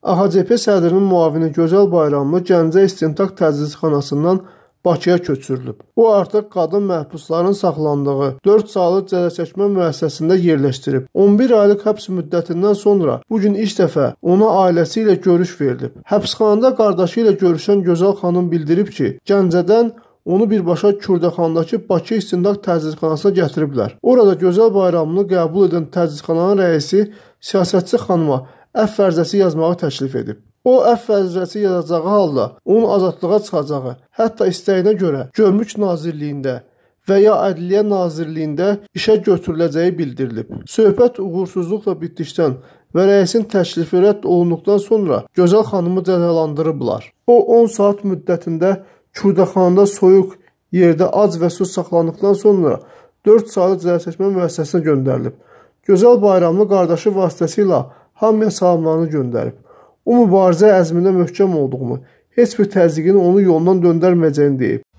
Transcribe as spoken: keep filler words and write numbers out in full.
A X C P sədrinin müavini Gözəl Bayramlı Gəncə İstintaq Təcridxanasından Bakıya köçürülüb. O artıq qadın məhbusların saxlandığı dörd saylı cəzaçəkmə müəssisəsində yerləşdirib. on bir aylıq həbs müddətindən sonra bugün ilk dəfə ona ailəsi ilə görüş verilib. Həbsxanada qardaşı ilə görüşən Gözəl xanım bildirib ki, Gəncədən onu birbaşa Kürdəxandakı Bakı İstintaq Təcridxanasına gətiriblər. Orada Gözəl Bayramını qəbul edən təcridxananın rəisi siyasətçi xanıma əfv ərizəsi yazmağı təklif edib. O, əfv ərizəsi yazacağı halda onun azadlığa çıxacağı, hətta istəyinə görə Gömrük Nazirliyində və ya Ədliyyə Nazirliyində işə götürüləcəyi bildirilib. Söhbət uğursuzluqla bitdikdən və rəisin təklifi rədd olunduqdan sonra Gözəl xanımı cəzalandırıblar. O, on saat müddətində Kürdəxanada soyuq yerdə ac və sus saxlandıqdan sonra dörd saylı cəzaçəkmə müəssisəsinə göndərilib. Gözəl Bayramlı qardaşı vasitəsilə hamıya salamlarını göndərib. O mübarizə əzmində möhkəm olduğunu, heç bir təzyiqin onu yolundan döndərməyəcəyini deyib.